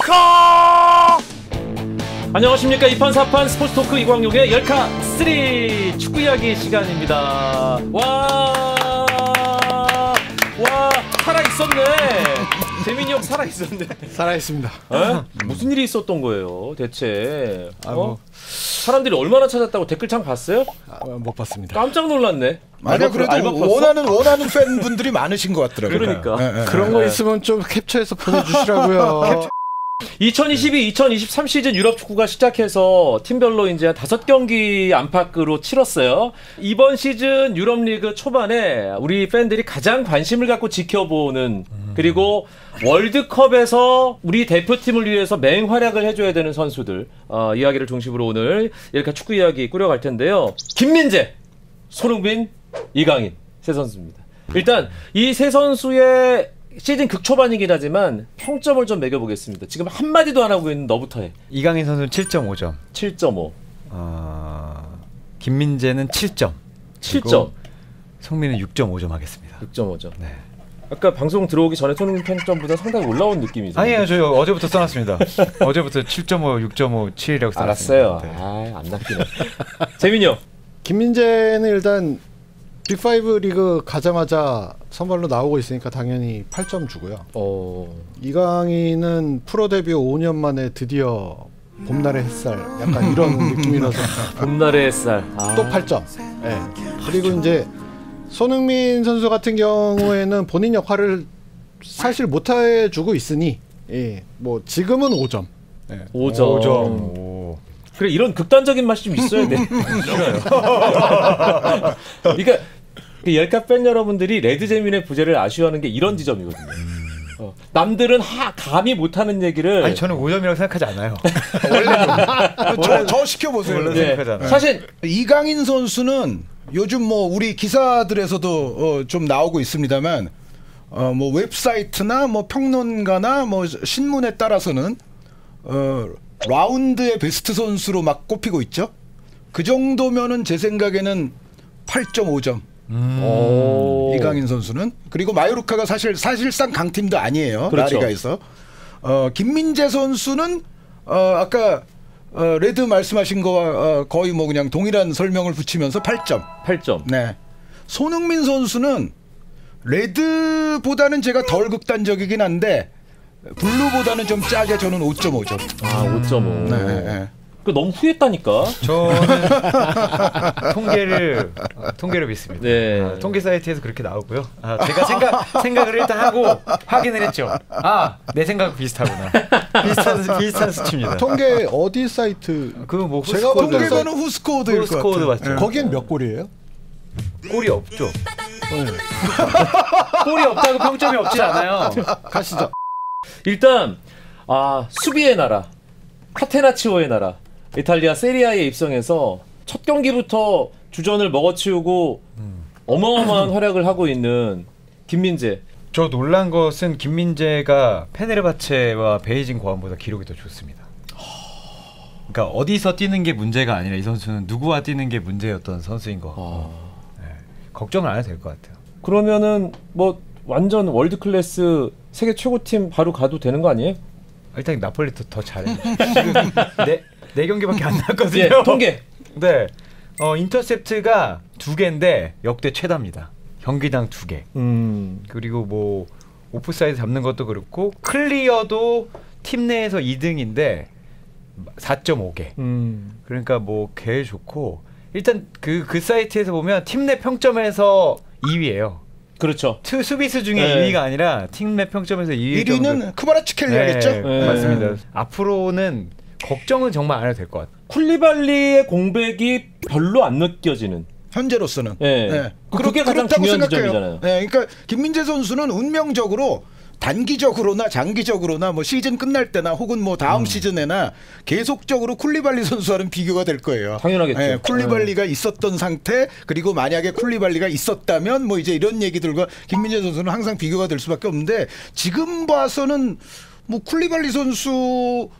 열카! 안녕하십니까. 2판 4판 스포츠 토크 이광용의 열카 3 축구 이야기 시간입니다. 와 살아있었네. 재민이 형 살아있었네. 살아있습니다. 무슨 일이 있었던 거예요 대체? 사람들이 얼마나 찾았다고 댓글창 봤어요? 못 봤습니다. 깜짝 놀랐네. 아니요, 그래도 원하는 팬분들이 많으신 것 같더라고요. 그러니까 그런 거 있으면 좀 캡처해서 보내주시라고요. 2022-2023 시즌 유럽 축구가 시작해서 팀별로 이제 5경기 안팎으로 치렀어요. 이번 시즌 유럽 리그 초반에 우리 팬들이 가장 관심을 갖고 지켜보는, 그리고 월드컵에서 우리 대표팀을 위해서 맹활약을 해줘야 되는 선수들 이야기를 중심으로 오늘 이렇게 축구 이야기 꾸려갈 텐데요. 김민재, 손흥민, 이강인 세 선수입니다. 일단 이 세 선수의 시즌 극초반이긴 하지만 평점을 좀 매겨보겠습니다. 지금 한마디도 안 하고 있는 너부터 해. 이강인 선수는 7.5점. 7.5. 김민재는 7점. 7점. 성민은 6.5점 하겠습니다. 6.5점. 네. 아까 방송 들어오기 전에 손흥민 평점보다 상당히 올라온 느낌이죠. 아니에요. 저희 어제부터 써놨습니다. 어제부터 7.5, 6.5, 7이라고 써놨습니다. 알았어요. 네. 안 낚이네. 재민이 형. 김민재는 일단 빅5 리그 가자마자 선발로 나오고 있으니까 당연히 8점 주고요. 이강인은 프로 데뷔 5년 만에 드디어 봄날의 햇살 약간 이런 느낌이라서 봄날의 햇살 또 8점. 네. 그리고 이제 손흥민 선수 같은 경우에는 본인 역할을 사실 못 해주고 있으니 뭐 지금은 5점. 네. 5점. 그래, 이런 극단적인 맛이 좀 있어야 돼. 그러니까 열카 팬 여러분들이 레드재민의 부재를 아쉬워하는 게 이런 지점이거든요. 남들은 감히 못하는 얘기를. 아니, 저는 5점이라고 생각하지 않아요. 저 시켜보세요. 네. 사실 이강인 선수는 요즘 뭐 우리 기사들에서도 좀 나오고 있습니다만 뭐 웹사이트나 뭐 평론가나 뭐 신문에 따라서는 라운드의 베스트 선수로 막 꼽히고 있죠. 그 정도면은 제 생각에는 8.5점. 이강인 선수는. 그리고 마요르카가 사실상 강팀도 아니에요. 그렇죠. 라리가에서. 김민재 선수는 아까 레드 말씀하신 거와 거의 뭐 그냥 동일한 설명을 붙이면서 8점. 8점. 네. 손흥민 선수는 레드보다는 제가 덜 극단적이긴 한데 블루보다는 좀 짜게 저는 5.5점. 5.5. 네. 그 너무 후했다니까. 저는 통계를 믿습니다. 네. 통계 사이트에서 그렇게 나오고요. 제가 생각을 일단 하고 확인을 했죠. 내 생각 비슷하구나. 비슷한 수치입니다. 통계 어디 사이트? 뭐 제가 통계는 후스코어드일 것 후스코어드 같아요. 맞죠. 거기엔 몇 골이에요? 골이 없죠. 골이 없다고 평점이 없진 않아요. 가시죠. 일단 수비의 나라 카테나치오의 나라 이탈리아 세리아에 입성해서 첫 경기부터 주전을 먹어치우고 어마어마한 활약을 하고 있는 김민재. 저 놀란 것은 김민재가 페네르바체와 베이징 고안보다 기록이 더 좋습니다. 그러니까 어디서 뛰는 게 문제가 아니라 이 선수는 누구와 뛰는 게 문제였던 선수인 것 같고 걱정을 안 해도 될 것 같아요. 그러면은 뭐 완전 월드 클래스 세계 최고팀 바로 가도 되는 거 아니에요? 일단 나폴리도 더 잘해. 지금 네 경기밖에 안 났거든요. 예, 통계. 네. 인터셉트가 2개인데 역대 최다입니다. 경기당 2개. 그리고 뭐 오프사이드 잡는 것도 그렇고 클리어도 팀 내에서 2등인데 4.5개. 그러니까 뭐 개 좋고 일단 그 사이트에서 보면 팀 내 평점에서 2위예요. 그렇죠. 수비수 중에 2위가 아니라 팀 내 평점에서 2위. 1위는 크바라츠켈리아겠죠? 맞습니다. 앞으로는 걱정은 정말 안 해도 될 것 같아요. 쿨리발리의 공백이 별로 안 느껴지는. 현재로서는. 네. 그게 가장 중요한 지점이잖아요. 네, 그러니까 김민재 선수는 운명적으로 단기적으로나 장기적으로나 뭐 시즌 끝날 때나 혹은 뭐 다음 시즌에나 계속적으로 쿨리발리 선수와는 비교가 될 거예요. 당연하겠죠. 네, 쿨리발리가 있었던 상태, 그리고 만약에 쿨리발리가 있었다면 뭐 이제 이런 얘기들과 김민재 선수는 항상 비교가 될 수밖에 없는데 지금 봐서는 뭐 쿨리발리 선수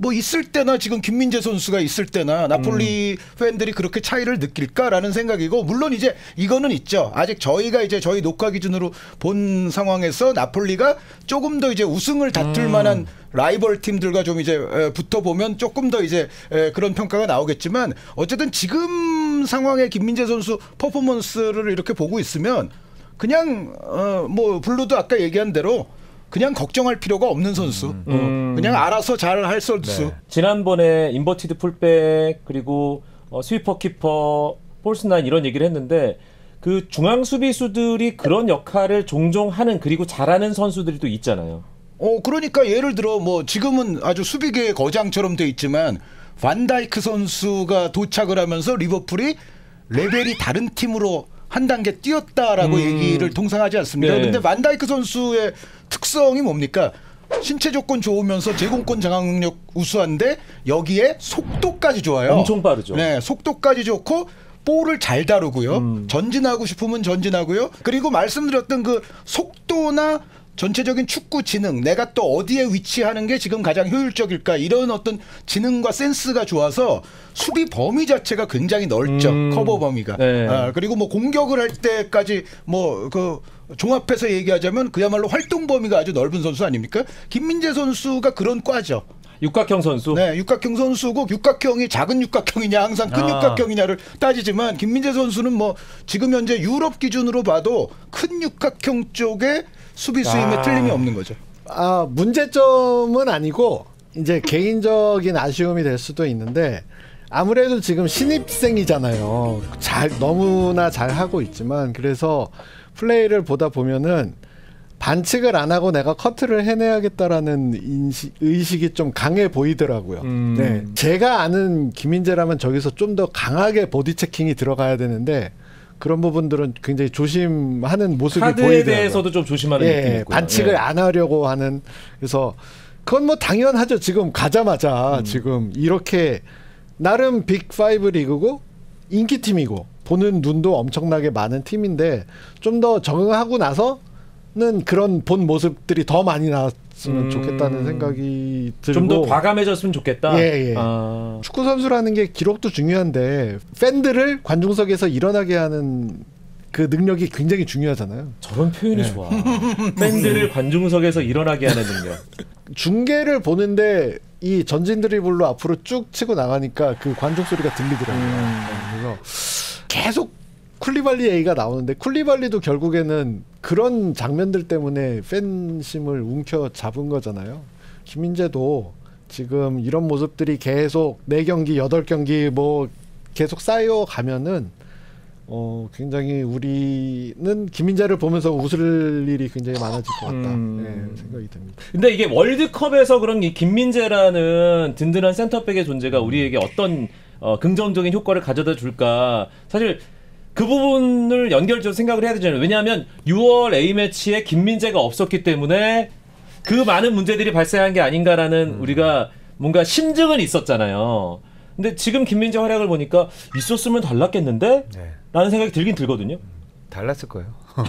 뭐 있을 때나 지금 김민재 선수가 있을 때나 나폴리 팬들이 그렇게 차이를 느낄까라는 생각이고, 물론 이제 이거는 있죠. 아직 저희가 이제 저희 녹화 기준으로 본 상황에서 나폴리가 조금 더 이제 우승을 다툴 만한 라이벌 팀들과 좀 이제 붙어보면 조금 더 이제 그런 평가가 나오겠지만, 어쨌든 지금 상황의 김민재 선수 퍼포먼스를 이렇게 보고 있으면 그냥 뭐 블루도 아까 얘기한 대로 그냥 걱정할 필요가 없는 선수. 그냥 알아서 잘 할 선수. 네. 지난번에 인버티드 풀백 그리고 스위퍼 키퍼 폴스나인 이런 얘기를 했는데, 그 중앙 수비수들이 그런 역할을 종종 하는, 그리고 잘하는 선수들이 또 있잖아요. 그러니까 예를 들어 뭐 지금은 아주 수비계의 거장처럼 돼 있지만 반다이크 선수가 도착을 하면서 리버풀이 레벨이 다른 팀으로 한 단계 뛰었다라고 얘기를 통상하지 않습니까? 네. 근데 반다이크 선수의 특성이 뭡니까? 신체 조건 좋으면서 제공권 장악 능력 우수한데 여기에 속도까지 좋아요. 엄청 빠르죠. 네, 속도까지 좋고 볼을 잘 다루고요. 전진하고 싶으면 전진하고요. 그리고 말씀드렸던 그 속도나 전체적인 축구 지능, 내가 또 어디에 위치하는 게 지금 가장 효율적일까, 이런 어떤 지능과 센스가 좋아서 수비 범위 자체가 굉장히 넓죠. 커버 범위가. 네. 그리고 뭐 공격을 할 때까지 뭐 그 종합해서 얘기하자면 그야말로 활동 범위가 아주 넓은 선수 아닙니까? 김민재 선수가 그런 과죠. 육각형 선수. 네, 육각형 선수고, 육각형이 작은 육각형이냐 항상 큰 육각형이냐를 따지지만 김민재 선수는 뭐 지금 현재 유럽 기준으로 봐도 큰 육각형 쪽에 수비수임에 틀림이 없는 거죠. 문제점은 아니고 이제 개인적인 아쉬움이 될 수도 있는데, 아무래도 지금 신입생이잖아요. 너무나 잘 하고 있지만, 그래서 플레이를 보다 보면은 반칙을 안 하고 내가 커트를 해내야겠다라는 의식이 좀 강해 보이더라고요. 네, 제가 아는 김민재라면 저기서 좀 더 강하게 보디 체킹이 들어가야 되는데, 그런 부분들은 굉장히 조심하는 모습이 카드에 보이더라고요. 대해서도 좀 조심하는 느낌이 있고요. 반칙을 안 하려고 하는. 그래서 그건 뭐 당연하죠. 지금 가자마자 지금 이렇게 나름 빅5 리그고 인기팀이고 보는 눈도 엄청나게 많은 팀인데, 좀 더 적응하고 나서는 그런 본 모습들이 더 많이 나왔으면 좋겠다는 생각이 들고, 좀 더 과감해졌으면 좋겠다. 예. 축구 선수라는 게 기록도 중요한데 팬들을 관중석에서 일어나게 하는 그 능력이 굉장히 중요하잖아요. 저런 표현이 좋아. 팬들을 관중석에서 일어나게 하는 능력. 중계를 보는데 이 전진 드리블로 앞으로 쭉 치고 나가니까 그 관중 소리가 들리더라고요. 그래서 계속 쿨리발리 얘기가 나오는데, 쿨리발리도 결국에는 그런 장면들 때문에 팬심을 움켜 잡은 거잖아요. 김민재도 지금 이런 모습들이 계속 4경기, 8경기 뭐 계속 쌓여가면은 굉장히 우리는 김민재를 보면서 웃을 일이 굉장히 많아질 것 같다. 생각이 듭니다. 근데 이게 월드컵에서 그런 이 김민재라는 든든한 센터백의 존재가 우리에게 어떤 긍정적인 효과를 가져다 줄까, 사실 그 부분을 연결적으로 생각을 해야 되잖아요. 왜냐하면 6월 A매치에 김민재가 없었기 때문에 그 많은 문제들이 발생한 게 아닌가라는 우리가 뭔가 심증은 있었잖아요. 근데 지금 김민재 활약을 보니까 있었으면 달랐겠는데? 네. 라는 생각이 들긴 들거든요. 달랐을 거예요.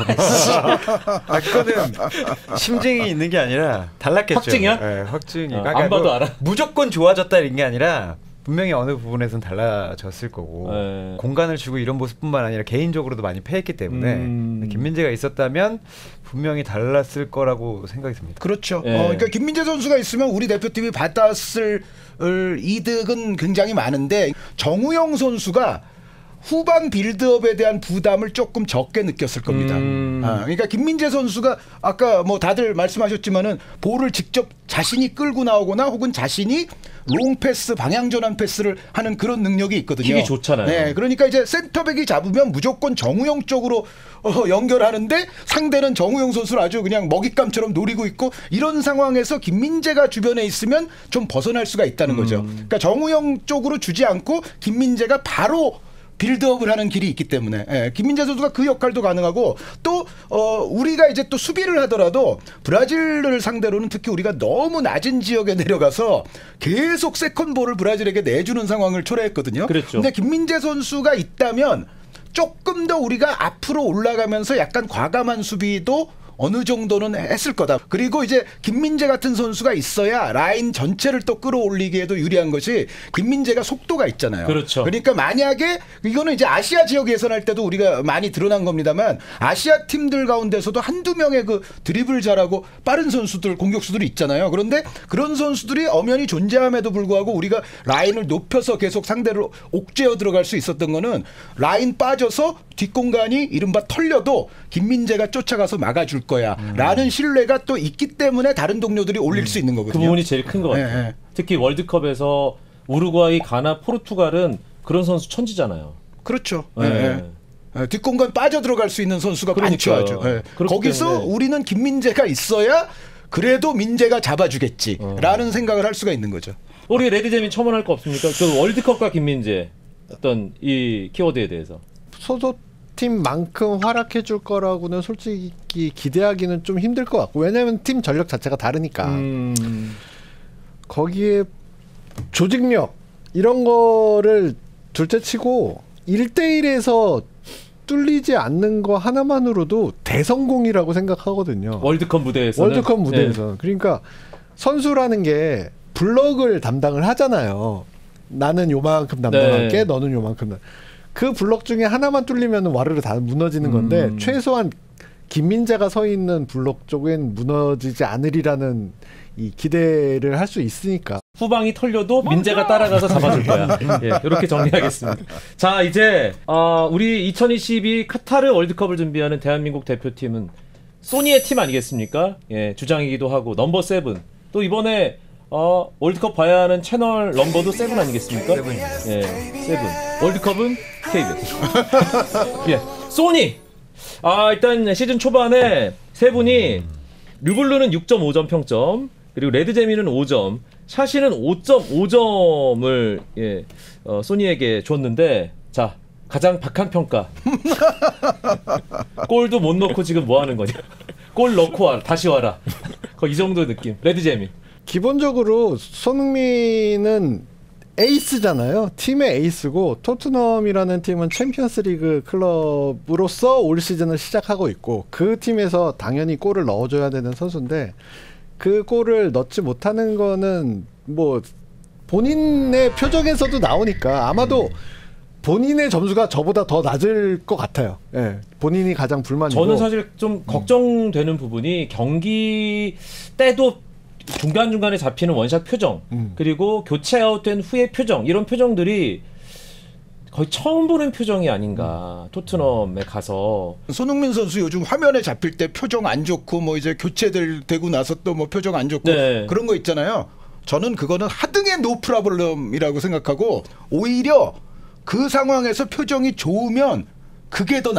그거는 심증이 있는 게 아니라 달랐겠죠. 확증이야? 네, 확증이. 안 봐도 알아. 무조건 좋아졌다 이런 게 아니라 분명히 어느 부분에서는 달라졌을 거고, 네. 공간을 주고 이런 모습뿐만 아니라 개인적으로도 많이 패했기 때문에 김민재가 있었다면 분명히 달랐을 거라고 생각이 듭니다. 그렇죠. 네. 그러니까 김민재 선수가 있으면 우리 대표팀이 받았을 이득은 굉장히 많은데, 정우영 선수가 후반 빌드업에 대한 부담을 조금 적게 느꼈을 겁니다. 그러니까 김민재 선수가 아까 뭐 다들 말씀하셨지만은 볼을 직접 자신이 끌고 나오거나 혹은 자신이 롱 패스, 방향 전환 패스를 하는 그런 능력이 있거든요. 킥이 좋잖아요. 네, 그러니까 이제 센터백이 잡으면 무조건 정우영 쪽으로 연결하는데, 상대는 정우영 선수를 아주 그냥 먹잇감처럼 노리고 있고, 이런 상황에서 김민재가 주변에 있으면 좀 벗어날 수가 있다는 거죠. 그러니까 정우영 쪽으로 주지 않고 김민재가 바로 빌드업을 하는 길이 있기 때문에 김민재 선수가 그 역할도 가능하고, 또 우리가 이제 또 수비를 하더라도 브라질을 상대로는 특히 우리가 너무 낮은 지역에 내려가서 계속 세컨볼을 브라질에게 내주는 상황을 초래했거든요. 그랬죠. 근데 김민재 선수가 있다면 조금 더 우리가 앞으로 올라가면서 약간 과감한 수비도 어느 정도는 했을 거다. 그리고 이제 김민재 같은 선수가 있어야 라인 전체를 또 끌어올리기에도 유리한 것이 김민재가 속도가 있잖아요. 그렇죠. 그러니까 만약에 이거는 이제 아시아 지역 예선할 때도 우리가 많이 드러난 겁니다만 아시아 팀들 가운데서도 한두 명의 그 드리블 잘하고 빠른 선수들 공격수들이 있잖아요. 그런데 그런 선수들이 엄연히 존재함에도 불구하고 우리가 라인을 높여서 계속 상대를 옥죄어 들어갈 수 있었던 거는 라인 빠져서 뒷공간이 이른바 털려도 김민재가 쫓아가서 막아줄 거야 라는 신뢰가 또 있기 때문에 다른 동료들이 올릴 수 있는 그 거거든요. 부분이 제일 큰 것 같아요. 네. 특히 월드컵에서 우루과이, 가나, 포르투갈은 그런 선수 천지잖아요. 그렇죠. 네. 네. 네. 뒷공간 빠져 들어갈 수 있는 선수가 많죠. 아주. 네. 거기서 때문에. 우리는 김민재가 있어야 그래도 민재가 잡아주겠지라는 생각을 할 수가 있는 거죠. 우리 레드잼이 첨언할 거 없습니까? 그 월드컵과 김민재 어떤 이 키워드에 대해서. 소속팀만큼 활약해 줄 거라고는 솔직히 기대하기는 좀 힘들 것 같고 왜냐하면 팀 전력 자체가 다르니까 거기에 조직력 이런 거를 둘째치고 1대1에서 뚫리지 않는 거 하나만으로도 대성공이라고 생각하거든요. 월드컵 무대에서. 월드컵 무대에서. 그러니까 선수라는 게 블럭을 담당을 하잖아요. 나는 요만큼 담당할게. 네. 너는 요만큼. 그 블럭 중에 하나만 뚫리면 와르르 다 무너지는 건데 최소한 김민재가 서 있는 블럭 쪽엔 무너지지 않으리라는 이 기대를 할 수 있으니까. 후방이 털려도 민재가 따라가서 잡아줄 거야. 예, 이렇게 정리하겠습니다. 자, 이제 우리 2022 카타르 월드컵을 준비하는 대한민국 대표팀은 소니의 팀 아니겠습니까? 예, 주장이기도 하고 넘버 7. 또 이번에 월드컵 봐야 하는 채널 넘버도 7 아니겠습니까? 예, 7. 월드컵은 KBS. 예, 소니. 일단 시즌 초반에 세 분이 류블루는 6.5점 평점, 그리고 레드재미는 5점, 샤시는 5.5점을 소니에게 줬는데, 자, 가장 박한 평가. 골도 못 넣고 지금 뭐 하는 거냐? 골 넣고 와라, 다시 와라. 이 정도 느낌. 레드재미. 기본적으로 손흥민은 에이스잖아요. 팀의 에이스고 토트넘이라는 팀은 챔피언스리그 클럽으로서 올 시즌을 시작하고 있고 그 팀에서 당연히 골을 넣어줘야 되는 선수인데 그 골을 넣지 못하는 거는 뭐 본인의 표정에서도 나오니까 아마도 본인의 점수가 저보다 더 낮을 것 같아요. 예, 본인이 가장 불만이고. 저는 사실 좀 걱정되는 부분이 경기 때도 중간중간에 잡히는 원샷 표정 그리고 교체 아웃된 후의 표정 이런 표정들이 거의 처음 보는 표정이 아닌가. 토트넘에 가서 손흥민 선수 요즘 화면에 잡힐 때 표정 안 좋고 뭐 이제 교체되고 나서 또 뭐 표정 안 좋고 네. 그런 거 있잖아요. 저는 그거는 하등의 노 프라블럼이라고 생각하고 오히려 그 상황에서 표정이 좋으면 그게 더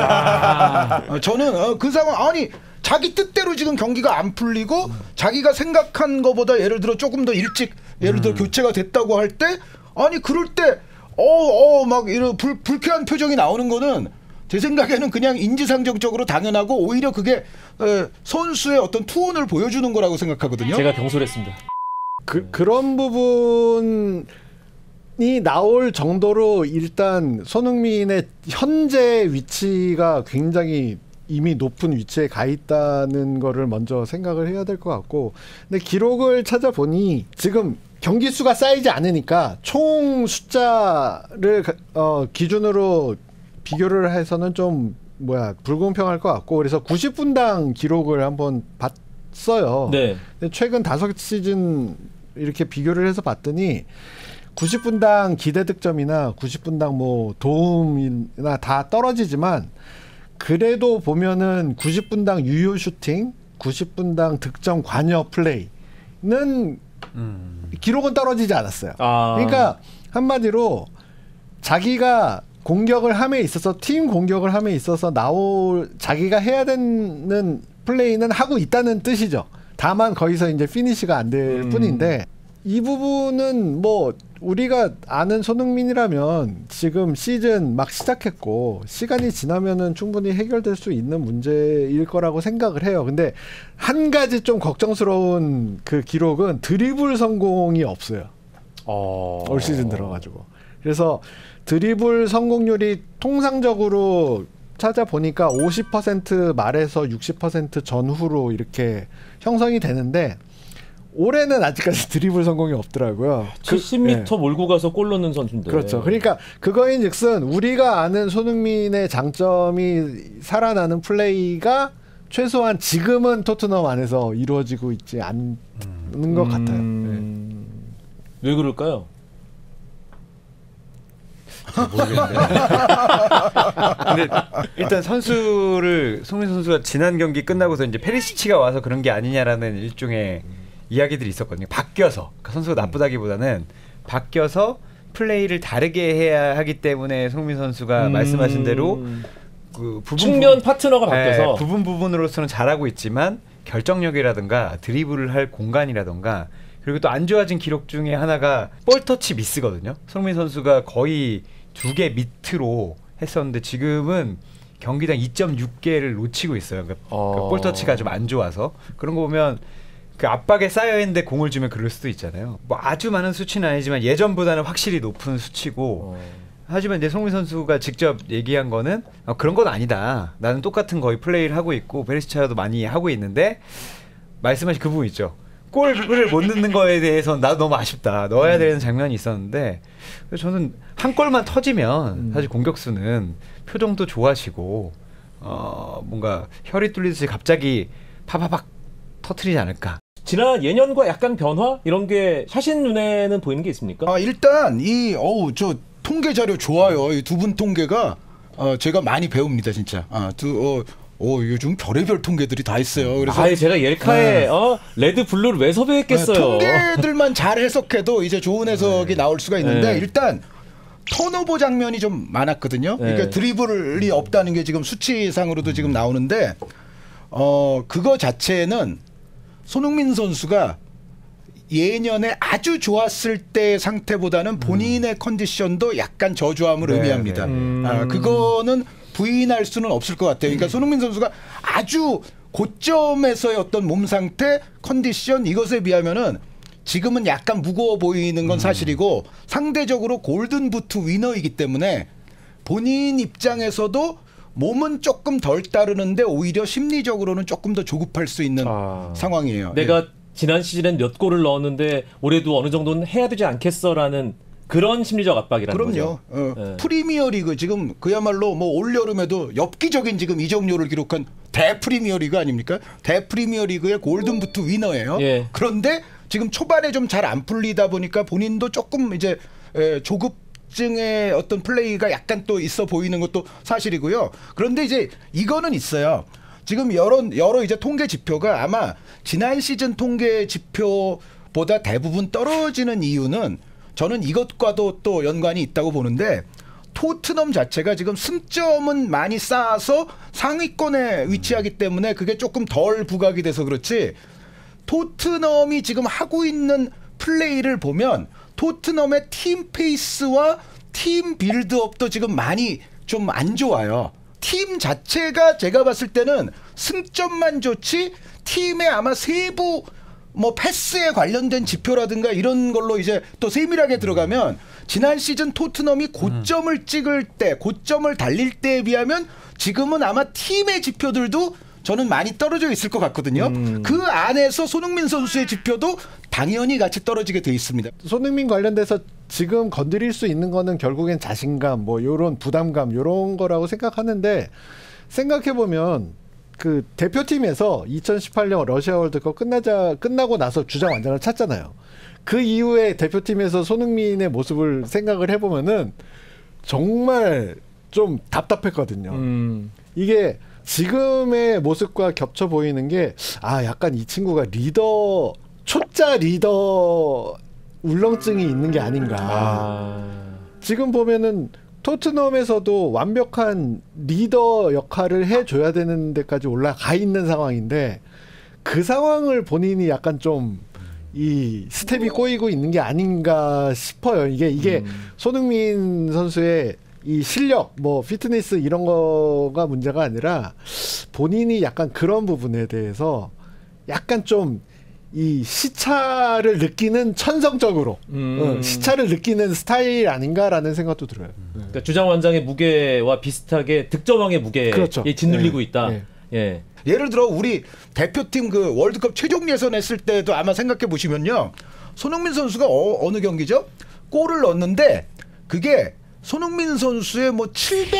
나빠요. 저는 그 상황 아니 자기 뜻대로 지금 경기가 안 풀리고 자기가 생각한 것보다 예를 들어 조금 더 일찍 예를 들어 교체가 됐다고 할 때 아니 그럴 때 막 이런 불쾌한 표정이 나오는 거는 제 생각에는 그냥 인지상정적으로 당연하고 오히려 그게 선수의 어떤 투혼을 보여주는 거라고 생각하거든요. 제가 경솔했습니다. 그런 부분이 나올 정도로 일단 손흥민의 현재 위치가 굉장히 이미 높은 위치에 가 있다는 거를 먼저 생각을 해야 될 것 같고 근데 기록을 찾아보니 지금 경기 수가 쌓이지 않으니까 총 숫자를 기준으로 비교를 해서는 좀 불공평할 것 같고 그래서 90분당 기록을 한번 봤어요. 네. 근데 최근 5시즌 이렇게 비교를 해서 봤더니 90분당 기대 득점이나 90분당 뭐 도움이나 다 떨어지지만 그래도 보면은 90분당 유효 슈팅, 90분당 득점 관여 플레이는 기록은 떨어지지 않았어요. 그러니까 한마디로 자기가 공격을 함에 있어서 팀 공격을 함에 있어서 자기가 해야 되는 플레이는 하고 있다는 뜻이죠. 다만 거기서 이제 피니시가 안 될 뿐인데 이 부분은 뭐 우리가 아는 손흥민이라면 지금 시즌 막 시작했고 시간이 지나면은 충분히 해결될 수 있는 문제일 거라고 생각을 해요. 근데 한 가지 좀 걱정스러운 그 기록은 드리블 성공이 없어요. 올 시즌 들어가지고. 그래서 드리블 성공률이 통상적으로 찾아보니까 50% 말에서 60% 전후로 이렇게 형성이 되는데 올해는 아직까지 드리블 성공이 없더라고요. 70m 몰고 가서 골 넣는 선수인데. 그렇죠. 그러니까 그거인즉슨 우리가 아는 손흥민의 장점이 살아나는 플레이가 최소한 지금은 토트넘 안에서 이루어지고 있지 않는 것 같아요. 왜 그럴까요? 근데 일단 손흥민 선수가 지난 경기 끝나고서 이제 페리시치가 와서 그런 게 아니냐라는 일종의 이야기들이 있었거든요. 바뀌어서 그러니까 선수가 나쁘다기보다는 바뀌어서 플레이를 다르게 해야 하기 때문에 손흥민 선수가 말씀하신 대로 그 측면 파트너가 바뀌어서 부분으로서는 잘하고 있지만 결정력이라든가 드리블을 할 공간이라든가 그리고 또 안 좋아진 기록 중에 하나가 볼터치 미스거든요. 손흥민 선수가 거의 2개 밑으로 했었는데 지금은 경기당 2.6개를 놓치고 있어요. 그러니까 볼터치가 좀 안 좋아서 그런 거 보면 그 압박에 쌓여 있는데 공을 주면 그럴 수도 있잖아요. 뭐 아주 많은 수치는 아니지만 예전보다는 확실히 높은 수치고 하지만 이제 손흥민 선수가 직접 얘기한 거는 그런 건 아니다. 나는 똑같은 거의 플레이를 하고 있고 베리시차도 많이 하고 있는데 말씀하신 그 부분 있죠. 골을 못 넣는 거에 대해서는 나도 너무 아쉽다. 넣어야 되는 장면이 있었는데 저는 한 골만 터지면 사실 공격수는 표정도 좋아지고 뭔가 혈이 뚫리듯이 갑자기 파파박 터트리지 않을까. 지난 예년과 약간 변화 이런 게 샤신 눈에는 보이는 게 있습니까? 일단 저 통계 자료 좋아요. 이 두 분 통계가 제가 많이 배웁니다, 진짜. 요즘 별의별 통계들이 다 있어요. 그래서 제가 옐카에 레드 블루를 왜 섭외했겠어요. 통계들만 잘 해석해도 이제 좋은 해석이 나올 수가 있는데 일단 턴오버 장면이 좀 많았거든요. 그러니까 드리블이 없다는 게 지금 수치상으로도 지금 나오는데 그거 자체는 손흥민 선수가 예년에 아주 좋았을 때 상태보다는 본인의 컨디션도 약간 저조함을 의미합니다. 그거는 부인할 수는 없을 것 같아요. 그러니까 손흥민 선수가 아주 고점에서의 어떤 몸 상태, 컨디션 이것에 비하면은 지금은 약간 무거워 보이는 건 사실이고 상대적으로 골든부트 위너이기 때문에 본인 입장에서도 몸은 조금 덜 따르는데 오히려 심리적으로는 조금 더 조급할 수 있는 상황이에요. 내가 지난 시즌엔 몇 골을 넣었는데 올해도 어느 정도는 해야 되지 않겠어라는 그런 심리적 압박이라는 거죠. 그럼요. 프리미어리그 지금 그야말로 뭐 올여름에도 엽기적인 지금 이적료를 기록한 대프리미어리그 아닙니까? 대프리미어리그의 골든부트 위너예요. 그런데 지금 초반에 좀 잘 안 풀리다 보니까 본인도 조금 이제 조급증의 어떤 플레이가 약간 또 있어 보이는 것도 사실이고요. 그런데 이제 이거는 있어요. 지금 여러 이제 통계 지표가 아마 지난 시즌 통계 지표보다 대부분 떨어지는 이유는 저는 이것과도 또 연관이 있다고 보는데 토트넘 자체가 지금 승점은 많이 쌓아서 상위권에 위치하기 때문에 그게 조금 덜 부각이 돼서 그렇지 토트넘이 지금 하고 있는 플레이를 보면 토트넘의 팀 페이스와 팀 빌드업도 지금 많이 좀 안 좋아요. 팀 자체가 제가 봤을 때는 승점만 좋지 팀의 아마 세부 뭐 패스에 관련된 지표라든가 이런 걸로 이제 또 세밀하게 들어가면 지난 시즌 토트넘이 고점을 찍을 때 고점을 달릴 때에 비하면 지금은 아마 팀의 지표들도 저는 많이 떨어져 있을 것 같거든요. 그 안에서 손흥민 선수의 지표도 당연히 같이 떨어지게 돼 있습니다. 손흥민 관련돼서 지금 건드릴 수 있는 거는 결국엔 자신감, 뭐 요런 부담감 요런 거라고 생각하는데 생각해 보면 그 대표팀에서 2018년 러시아 월드컵 끝나고 나서 주장 완장을 찾잖아요. 그 이후에 대표팀에서 손흥민의 모습을 생각을 해보면은 정말 좀 답답했거든요. 이게 지금의 모습과 겹쳐 보이는 게 약간 이 친구가 초짜 리더 울렁증이 있는 게 아닌가. 지금 보면은 토트넘에서도 완벽한 리더 역할을 해줘야 되는 데까지 올라가 있는 상황인데 그 상황을 본인이 약간 좀 이 스텝이 꼬이고 있는 게 아닌가 싶어요. 이게 손흥민 선수의 이 실력, 뭐 피트니스 이런 거가 문제가 아니라 본인이 약간 그런 부분에 대해서 약간 좀 이 시차를 느끼는 천성적으로 시차를 느끼는 스타일 아닌가라는 생각도 들어요. 그러니까 주장 완장의 무게와 비슷하게 득점왕의 무게에 그렇죠. 짓눌리고 있다. 예. 예를 들어 우리 대표팀 그 월드컵 최종 예선 했을 때도 아마 생각해 보시면요. 손흥민 선수가 어느 경기죠? 골을 넣었는데 그게 손흥민 선수의 뭐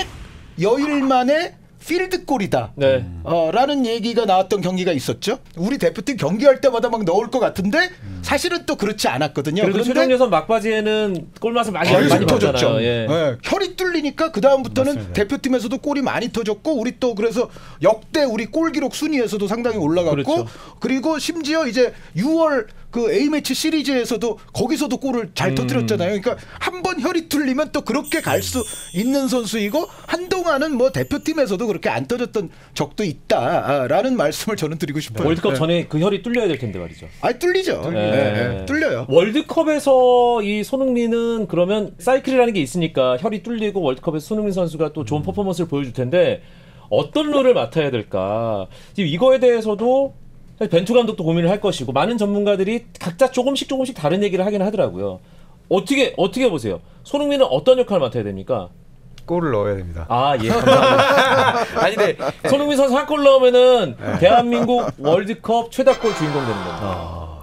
700여일 만에 필드골이다. 네. 라는 얘기가 나왔던 경기가 있었죠. 우리 대표팀 경기할 때마다 막 넣을 것 같은데 사실은 또 그렇지 않았거든요. 그래도 최종 예선 막바지에는 골맛을 많이 터졌죠. 예. 네. 혈이 뚫리니까 그 다음부터는 맞습니다. 대표팀에서도 골이 많이 터졌고 우리 또 그래서 역대 우리 골 기록 순위에서도 상당히 올라갔고 그렇죠. 그리고 심지어 이제 6월 그 A매치 시리즈에서도 거기서도 골을 잘 터뜨렸잖아요. 그러니까 한 번 혈이 뚫리면 또 그렇게 갈 수 있는 선수이고 한동안은 뭐 대표팀에서도 그렇게 안 터졌던 적도 있다라는 말씀을 저는 드리고 싶어요. 월드컵 네. 전에 그 혈이 뚫려야 될 텐데 말이죠. 뚫리죠. 네. 뚫려요. 월드컵에서 이 손흥민은 그러면 사이클이라는 게 있으니까 혈이 뚫리고 월드컵에서 손흥민 선수가 또 좋은 퍼포먼스를 보여줄 텐데 어떤 롤을 맡아야 될까? 지금 이거에 대해서도 벤투 감독도 고민을 할 것이고 많은 전문가들이 각자 조금씩 다른 얘기를 하긴 하더라고요. 어떻게 보세요? 손흥민은 어떤 역할을 맡아야 됩니까? 골을 넣어야 됩니다. 아, 예, 감사합니다. 아니 근데 손흥민 선수 한 골 넣으면은 대한민국 월드컵 최다골 주인공 되는 겁니다.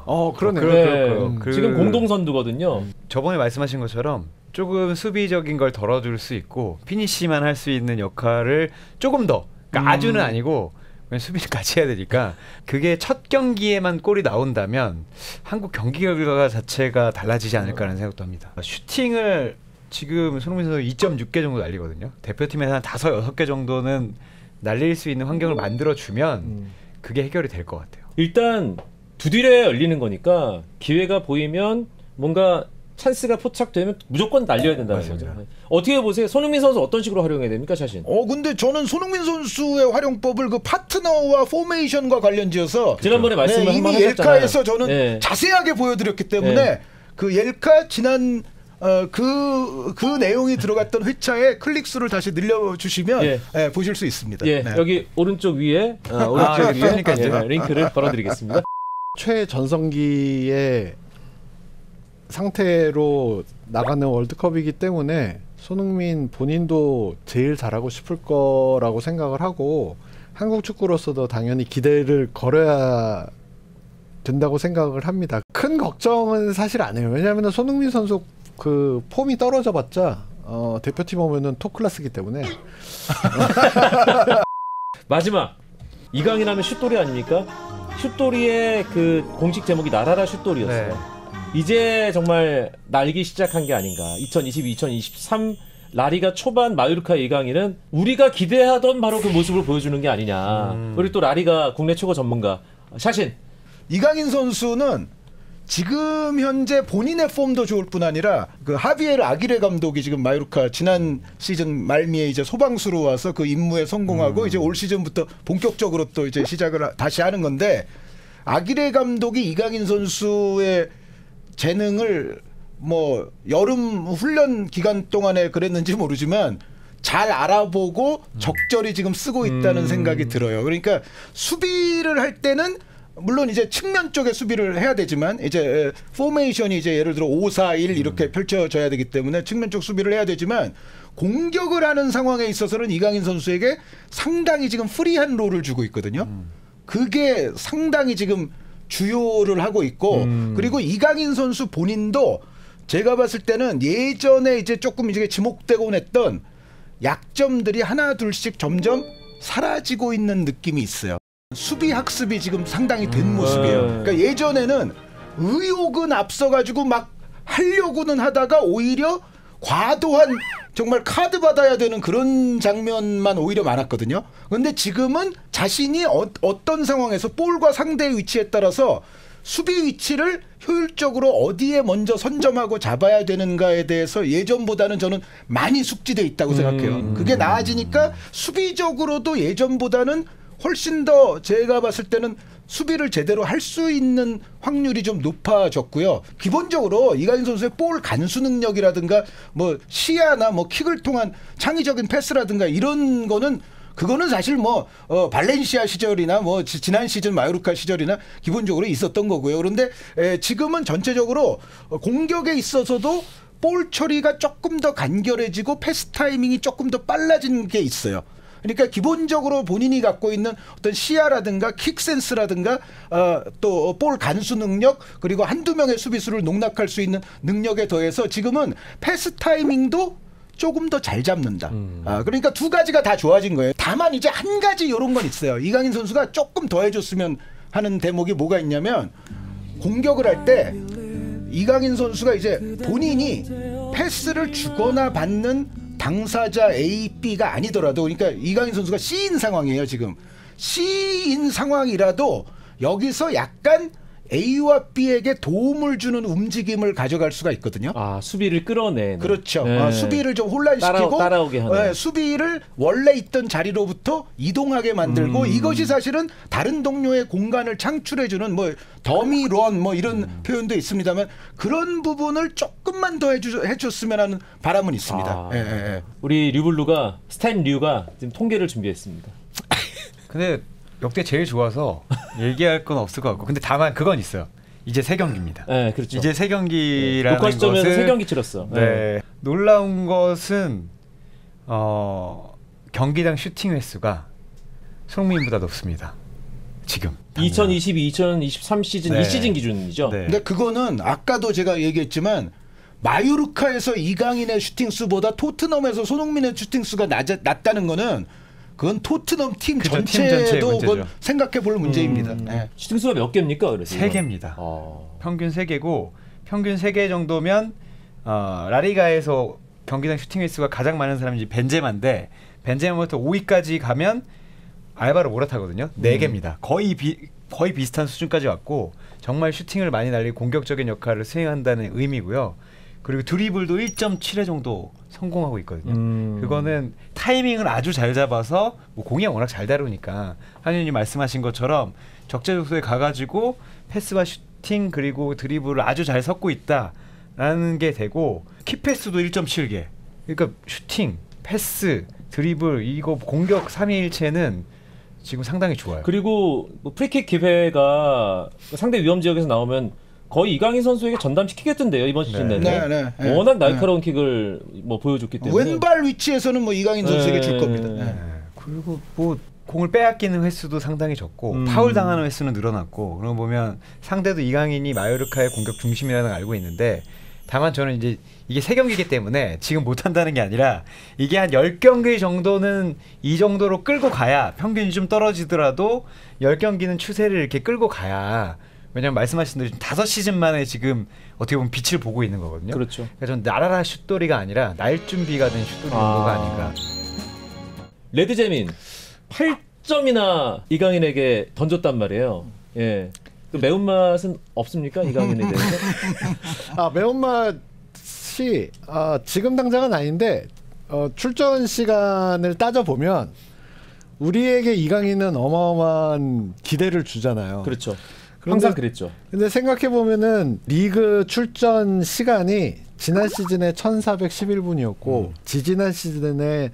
그러네요. 네. 지금 공동 선두거든요. 저번에 말씀하신 것처럼 조금 수비적인 걸 덜어줄 수 있고 피니시만 할 수 있는 역할을 조금 더 그러니까 아주는 아니고 수비를 같이 해야 되니까 그게 첫 경기에만 골이 나온다면 한국 경기 결과 자체가 달라지지 않을까라는 생각도 합니다. 슈팅을 지금 손흥민 선수 2.6개 정도 날리거든요. 대표팀에서 한 5, 6개 정도는 날릴 수 있는 환경을 만들어주면 그게 해결이 될 것 같아요. 일단 두드려 열리는 거니까 기회가 보이면 뭔가 찬스가 포착되면 무조건 날려야 된다는 맞습니다. 거죠. 어떻게 보세요? 손흥민 선수 어떤 식으로 활용해야 됩니까, 자신? 근데 저는 손흥민 선수의 활용법을 그 파트너와 포메이션과 관련지어서 지난번에 말씀을 한번 이미 하셨잖아요. 옐카에서 저는 네. 자세하게 보여드렸기 때문에 네. 그 옐카 지난 그 내용이 들어갔던 회차에 클릭수를 다시 늘려주시면 예. 보실 수 있습니다. 예, 네. 여기 오른쪽 위에 오른쪽 위에 그러니까요. 링크를 걸어드리겠습니다. 최전성기의 상태로 나가는 월드컵이기 때문에 손흥민 본인도 제일 잘하고 싶을 거라고 생각을 하고 한국 축구로서도 당연히 기대를 걸어야 된다고 생각을 합니다. 큰 걱정은 사실 안 해요. 왜냐하면 손흥민 선수 그 폼이 떨어져봤자 대표팀 오면은 톱 클래스이기 때문에. 마지막 이강인 하면 슛돌이 아닙니까? 슛돌이의 그 공식 제목이 나라라 슛돌이였어요. 네. 이제 정말 날기 시작한 게 아닌가. 2022-2023 라리가 초반 마요르카 이강인은 우리가 기대하던 바로 그 모습을 보여주는 게 아니냐. 우리 또 라리가 국내 최고 전문가 샤신. 이강인 선수는 지금 현재 본인의 폼도 좋을 뿐 아니라 그 하비에르 아기레 감독이 지금 마요르카 지난 시즌 말미에 이제 소방수로 와서 그 임무에 성공하고 이제 올 시즌부터 본격적으로 또 이제 시작을 다시 하는 건데 아기레 감독이 이강인 선수의 재능을 뭐 여름 훈련 기간 동안에 그랬는지 모르지만 잘 알아보고 적절히 지금 쓰고 있다는 생각이 들어요. 그러니까 수비를 할 때는 물론 이제 측면 쪽에 수비를 해야 되지만 이제 포메이션이 이제 예를 들어 5-4-1 이렇게 펼쳐져야 되기 때문에 측면 쪽 수비를 해야 되지만 공격을 하는 상황에 있어서는 이강인 선수에게 상당히 지금 프리한 롤을 주고 있거든요. 그게 상당히 지금 주요를 하고 있고 그리고 이강인 선수 본인도 제가 봤을 때는 예전에 이제 조금 이제 지목되곤 했던 약점들이 하나 둘씩 점점 사라지고 있는 느낌이 있어요. 수비 학습이 지금 상당히 된 모습이에요. 그러니까 예전에는 의욕은 앞서가지고 막 하려고는 하다가 오히려 과도한 정말 카드 받아야 되는 그런 장면만 오히려 많았거든요. 그런데 지금은 자신이 어떤 상황에서 볼과 상대의 위치에 따라서 수비 위치를 효율적으로 어디에 먼저 선점하고 잡아야 되는가에 대해서 예전보다는 저는 많이 숙지돼 있다고 생각해요. 그게 나아지니까 수비적으로도 예전보다는 훨씬 더 제가 봤을 때는 수비를 제대로 할 수 있는 확률이 좀 높아졌고요. 기본적으로 이강인 선수의 볼 간수 능력이라든가 뭐 시야나 뭐 킥을 통한 창의적인 패스라든가 이런 거는 그거는 사실 뭐 발렌시아 시절이나 뭐 지난 시즌 마요르카 시절이나 기본적으로 있었던 거고요. 그런데 지금은 전체적으로 공격에 있어서도 볼 처리가 조금 더 간결해지고 패스 타이밍이 조금 더 빨라진 게 있어요. 그러니까 기본적으로 본인이 갖고 있는 어떤 시야라든가 킥 센스라든가 또 볼 간수 능력 그리고 한두 명의 수비수를 농락할 수 있는 능력에 더해서 지금은 패스 타이밍도 조금 더 잘 잡는다. 그러니까 두 가지가 다 좋아진 거예요. 다만 이제 한 가지 이런 건 있어요. 이강인 선수가 조금 더 해줬으면 하는 대목이 뭐가 있냐면 공격을 할 때 이강인 선수가 이제 본인이 패스를 주거나 받는 당사자 A, B가 아니더라도 그러니까 이강인 선수가 C인 상황이에요. 지금 C인 상황이라도 여기서 약간 A와 B에게 도움을 주는 움직임을 가져갈 수가 있거든요. 아, 수비를 끌어내. 그렇죠. 수비를 좀 혼란시키고 따라오게 하는. 수비를 원래 있던 자리로부터 이동하게 만들고 이것이 사실은 다른 동료의 공간을 창출해주는 뭐 더미런 뭐 이런 표현도 있습니다만 그런 부분을 조금만 더 해줬으면 하는 바람은 있습니다. 우리 류블루가 스탠 류가 지금 통계를 준비했습니다. 근데 역대 제일 좋아서 얘기할 건 없을 것 같고 근데 다만 그건 있어요. 이제 3경기입니다. 네, 그렇죠. 이제 3경기라는 녹화 시점에서 것은 3경기 치렀어. 네. 놀라운 것은 경기당 슈팅 횟수가 손흥민보다 높습니다. 지금 2022-2023 시즌 네. 이 시즌 기준이죠. 네. 근데 그거는 아까도 제가 얘기했지만 마요르카에서 이강인의 슈팅 수보다 토트넘에서 손흥민의 슈팅 수가 낮다는 거는 그건 토트넘 팀 그죠, 팀 전체도 전체의 그건 생각해 볼 문제입니다. 네. 슈팅 수가 몇 개입니까? 그래서 3개입니다. 평균 3개고 평균 3개 정도면 라리가에서 경기당 슈팅 횟수가 가장 많은 사람이 벤제마인데 벤제마부터 5위까지 가면 알바로 모라타거든요. 4개입니다. 거의 비슷한 수준까지 왔고 정말 슈팅을 많이 날리고 공격적인 역할을 수행한다는 의미고요. 그리고 드리블도 1.7회 정도 성공하고 있거든요. 그거는 타이밍을 아주 잘 잡아서 뭐 공이 워낙 잘 다루니까 한윤이 말씀하신 것처럼 적재적소에 가가지고 패스와 슈팅 그리고 드리블을 아주 잘 섞고 있다라는 게 되고 키패스도 1.7개. 그러니까 슈팅, 패스, 드리블 이거 공격 3위일체는 지금 상당히 좋아요. 그리고 뭐 프리킥 기회가 상대 위험 지역에서 나오면 거의 이강인 선수에게 전담시키겠던데요 이번 시즌 내내. 워낙 날카로운 킥을 뭐 보여줬기 때문에 왼발 위치에서는 뭐 이강인 선수에게 줄 겁니다. 그리고 뭐 공을 빼앗기는 횟수도 상당히 적고 파울 당하는 횟수는 늘어났고 그러고 보면 상대도 이강인이 마요르카의 공격 중심이라는 걸 알고 있는데 다만 저는 이제 이게 3경기이기 때문에 지금 못한다는 게 아니라 이게 한 10경기 정도는 이 정도로 끌고 가야 평균이 좀 떨어지더라도 10경기는 추세를 이렇게 끌고 가야 왜냐면 말씀하신 대로 5시즌 만에 지금 어떻게 보면 빛을 보고 있는 거거든요. 그렇죠. 그러니까 전 나라라 슛돌이가 아니라 날 준비가 된 슛돌이 정도가 아닌가. 레드재민 8점이나 이강인에게 던졌단 말이에요. 예. 그 매운맛은 없습니까? 이강인에 대해서? 매운맛이 지금 당장은 아닌데 출전 시간을 따져보면 우리에게 이강인은 어마어마한 기대를 주잖아요. 그렇죠. 항상 그랬죠. 근데 생각해보면은 리그 출전 시간이 지난 시즌에 1411분이었고 지지난 시즌에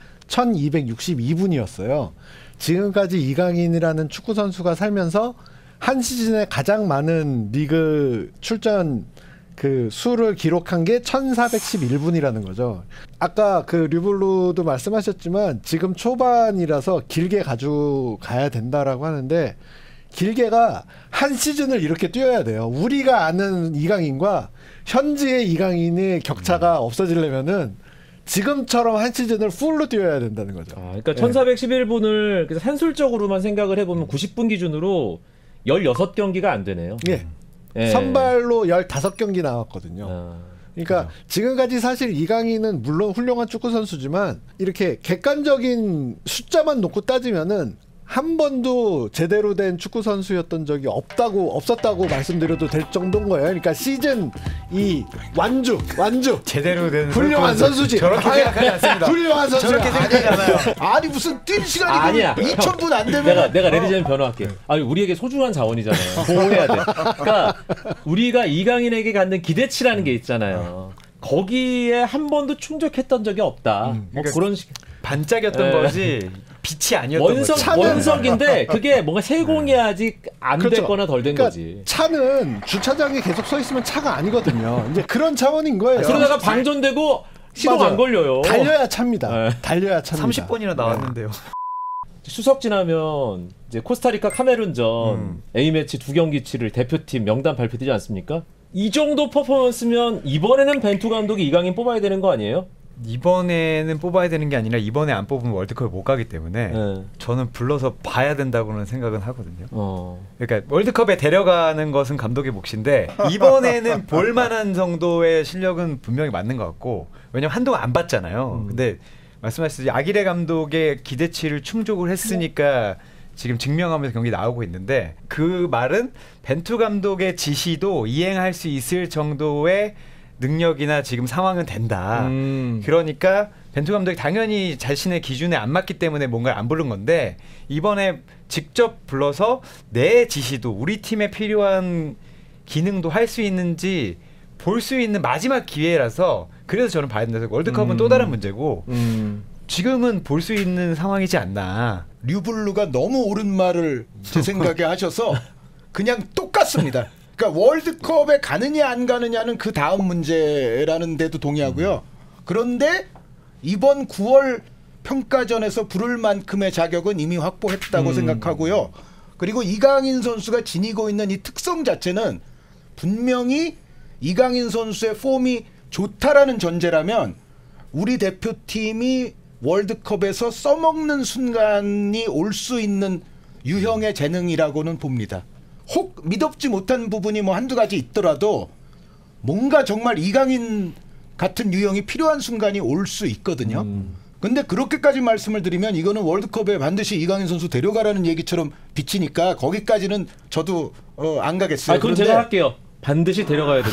1262분이었어요. 지금까지 이강인이라는 축구 선수가 살면서 한 시즌에 가장 많은 리그 출전 그 수를 기록한 게 1411분이라는 거죠. 아까 그 류블루도 말씀하셨지만 지금 초반이라서 길게 가져가야 된다라고 하는데 길게가 한 시즌을 이렇게 뛰어야 돼요. 우리가 아는 이강인과 현지의 이강인의 격차가 없어지려면은 지금처럼 한 시즌을 풀로 뛰어야 된다는 거죠. 그러니까 1411분을 산술적으로만 생각을 해보면 90분 기준으로 16경기가 안 되네요. 예. 선발로 15경기 나왔거든요. 그러니까 지금까지 사실 이강인은 물론 훌륭한 축구 선수지만 이렇게 객관적인 숫자만 놓고 따지면은 한 번도 제대로 된 축구 선수였던 적이 없었다고 말씀드려도 될 정도인 거예요. 그러니까 시즌 이 완주 제대로 된 훌륭한 선수지. 저렇게 생각하지 않습니다. 훌륭한 선수. 저렇게 생각하잖아요. 아니 무슨 뛸 시간이 아니야. 2,000분 안 되면 내가 레드잼 변호할게. 아니 우리에게 소중한 자원이잖아요. 보호해야 돼. 그러니까 우리가 이강인에게 갖는 기대치라는 게 있잖아요. 거기에 한 번도 충족했던 적이 없다. 뭐 그러니까 그런 식. 반짝였던 거지 빛이 아니었던 거죠. 원석인데 그게 뭔가 세공이 아직 안 그렇죠. 됐거나 덜 된 그러니까 거지. 차는 주차장에 계속 서 있으면 차가 아니거든요. 이제 그런 차원인 거예요. 그러다가 방전되고 시동 맞아요. 안 걸려요. 달려야 차입니다. 네. 달려야 차입니다. 30번이나 나왔는데요. 추석 지나면 이제 코스타리카 카메룬전 A매치 2경기 치를 대표팀 명단 발표되지 않습니까? 이 정도 퍼포먼스면 이번에는 벤투 감독이 이강인 뽑아야 되는 거 아니에요? 이번에는 뽑아야 되는 게 아니라 이번에 안 뽑으면 월드컵에 못 가기 때문에 네. 저는 불러서 봐야 된다고는 생각은 하거든요. 그러니까 월드컵에 데려가는 것은 감독의 몫인데 이번에는 볼만한 정도의 실력은 분명히 맞는 것 같고 왜냐면 한동안 안 봤잖아요. 근데 말씀하셨듯이 아기레 감독의 기대치를 충족을 했으니까 지금 증명하면서 경기 나오고 있는데 그 말은 벤투 감독의 지시도 이행할 수 있을 정도의 능력이나 지금 상황은 된다. 그러니까 벤투 감독이 당연히 자신의 기준에 안 맞기 때문에 뭔가를 안 부른 건데 이번에 직접 불러서 내 지시도 우리 팀에 필요한 기능도 할 수 있는지 볼 수 있는 마지막 기회라서 그래서 저는 봐야 된다. 월드컵은 또 다른 문제고 지금은 볼 수 있는 상황이지 않나. 류블루가 너무 옳은 말을 제 생각에 하셔서 그냥 똑같습니다. 그러니까 월드컵에 가느냐 안 가느냐는 그 다음 문제라는 데도 동의하고요. 그런데 이번 9월 평가전에서 부를 만큼의 자격은 이미 확보했다고 생각하고요. 그리고 이강인 선수가 지니고 있는 이 특성 자체는 분명히 이강인 선수의 폼이 좋다라는 전제라면 우리 대표팀이 월드컵에서 써먹는 순간이 올 수 있는 유형의 재능이라고는 봅니다. 혹 미덥지 못한 부분이 뭐 한두 가지 있더라도 뭔가 정말 이강인 같은 유형이 필요한 순간이 올 수 있거든요. 근데 그렇게까지 말씀을 드리면 이거는 월드컵에 반드시 이강인 선수 데려가라는 얘기처럼 비치니까 거기까지는 저도 안 가겠어요. 그럼 제가 할게요. 반드시 데려가야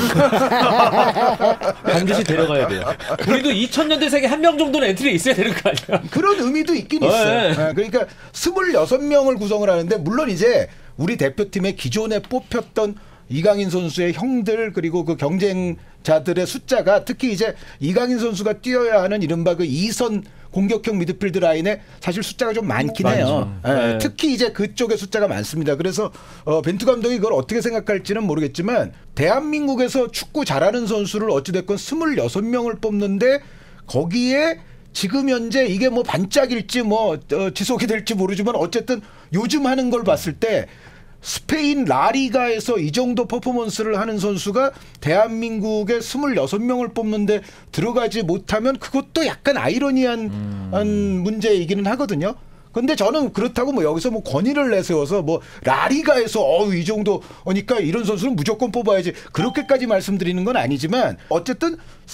됩니다. 반드시 데려가야 돼요. 우리도 2000년대 세계 한 명 정도는 엔트리에 있어야 되는 거 아니야? 그런 의미도 있긴 있어요. 네, 그러니까 26명을 구성을 하는데 물론 이제 우리 대표팀의 기존에 뽑혔던 이강인 선수의 형들 그리고 그 경쟁자들의 숫자가 특히 이제 이강인 선수가 뛰어야 하는 이른바 그 2선 공격형 미드필드 라인에 사실 숫자가 좀 많긴 해요. 네. 특히 이제 그쪽의 숫자가 많습니다. 그래서 벤투 감독이 그걸 어떻게 생각할지는 모르겠지만 대한민국에서 축구 잘하는 선수를 어찌됐건 26명을 뽑는데 거기에 지금 현재 이게 뭐 반짝일지 뭐 지속이 될지 모르지만 어쨌든 요즘 하는 걸 봤을 때 스페인 라리가에서 이 정도 퍼포먼스를 하는 선수가 대한민국의 26명을 뽑는데 들어가지 못하면 그것도 약간 아이러니한 문제이기는 하거든요. 근데 저는 그렇다고 뭐 여기서 뭐 권위를 내세워서 뭐 라리가에서 이 정도니까 이런 선수는 무조건 뽑아야지 그렇게까지 말씀드리는 건 아니지만 어쨌든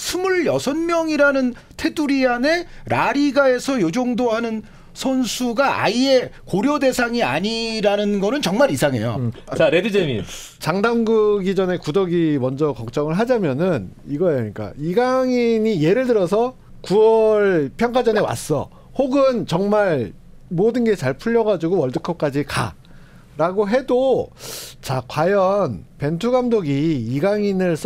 26명이라는 테두리 안에 라리가에서 이 정도 하는 선수가 아예 고려 대상이 아니라는 거는 정말 이상해요. 자, 레드제민. 장담그기 전에 구덕이 먼저 걱정을 하자면은 이거예요. 그러니까 이강인이 예를 들어서 9월 평가전에 왔어. 혹은 정말 모든 게 잘 풀려가지고 월드컵까지 가라고 해도 자 과연 벤투 감독이 이강인을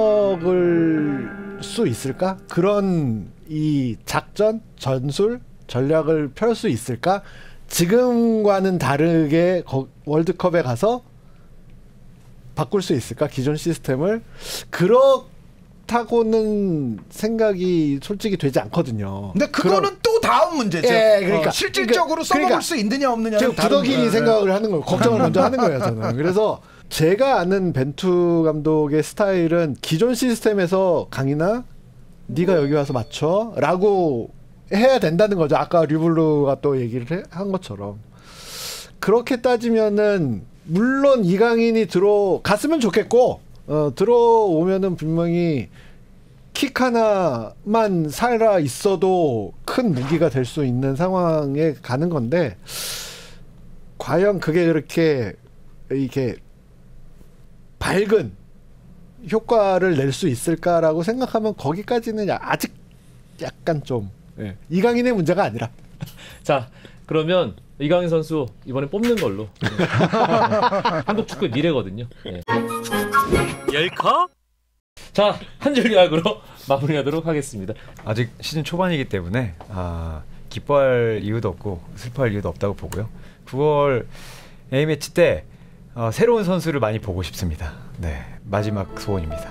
써먹을 수 있을까? 그런 이 작전, 전술 전략을 펼 수 있을까? 지금과는 다르게 월드컵에 가서 바꿀 수 있을까? 기존 시스템을 그렇다고는 생각이 솔직히 되지 않거든요. 근데 그거는 또 다음 문제죠. 예, 그러니까 실질적으로 써먹을 수 있느냐 없느냐는 지금 구덕이 생각을 하는 거예요. 걱정을 먼저 하는 거예요, 저는. 그래서 제가 아는 벤투 감독의 스타일은 기존 시스템에서 강인아 네가 여기 와서 맞춰라고 해야 된다는 거죠. 아까 류블루가 또 얘기를 한 것처럼. 그렇게 따지면은 물론 이강인이 들어갔으면 좋겠고 들어오면은 분명히 킥 하나만 살아 있어도 큰 무기가 될 수 있는 상황에 가는 건데 과연 그게 그렇게 이렇게 밝은 효과를 낼 수 있을까라고 생각하면 거기까지는 아직 약간 좀 이강인의 문제가 아니라. 자, 그러면 이강인 선수 이번에 뽑는 걸로. 한국 축구의 미래거든요. 열컵? 자, 한 줄 이야기로 마무리하도록 하겠습니다. 아직 시즌 초반이기 때문에 기뻐할 이유도 없고 슬퍼할 이유도 없다고 보고요. 9월 A매치 때 새로운 선수를 많이 보고 싶습니다. 네, 마지막 소원입니다.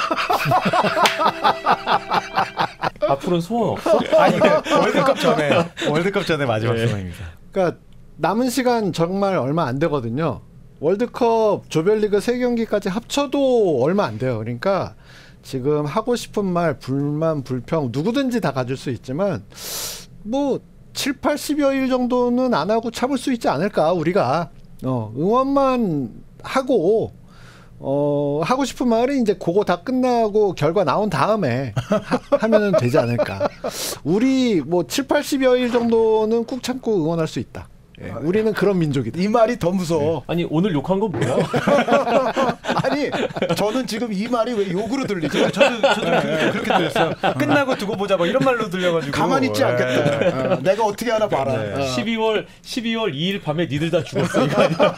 앞으로는 소원 없어? 아니 월드컵 전에 마지막 네. 소원입니다. 그러니까 남은 시간 정말 얼마 안 되거든요. 월드컵 조별리그 3경기까지 합쳐도 얼마 안 돼요. 그러니까 지금 하고 싶은 말, 불만, 불평 누구든지 다 가질 수 있지만 뭐 7, 80여일 정도는 안 하고 참을 수 있지 않을까 우리가. 응원만 하고 하고 싶은 말은 이제 그거 다 끝나고 결과 나온 다음에 하면은 되지 않을까. 우리 뭐 7, 80여일 정도는 꾹 참고 응원할 수 있다. 예, 우리는 그런 민족이다. 이 말이 더 무서워. 아니 오늘 욕한 건 뭐야? 아니 저는 지금 이 말이 왜 욕으로 들리죠? 저도 그렇게 들렸어요. 끝나고 두고 보자 뭐 이런 말로 들려가지고 가만히 있지 않겠다. 내가 어떻게 하나 봐라. 12월 2일 밤에 니들 다 죽었어 이거 아니야?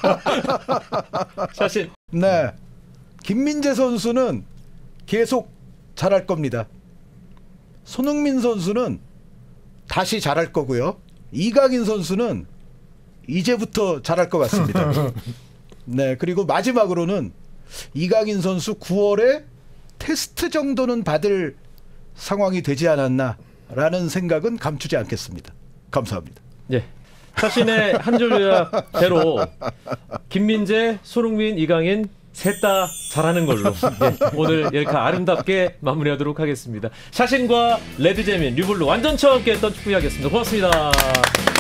사실 네, 김민재 선수는 계속 잘할 겁니다. 손흥민 선수는 다시 잘할 거고요. 이강인 선수는 이제부터 잘할 것 같습니다. 네, 그리고 마지막으로는 이강인 선수 9월에 테스트 정도는 받을 상황이 되지 않았나라는 생각은 감추지 않겠습니다. 감사합니다. 예. 자신의 한 줄 요약대로 김민재, 손흥민, 이강인 셋 다 잘하는 걸로 오늘 이렇게 아름답게 마무리하도록 하겠습니다. 샤신과 레드제민, 류블루 완전체와 함께했던 축구 이야기였습니다. 고맙습니다.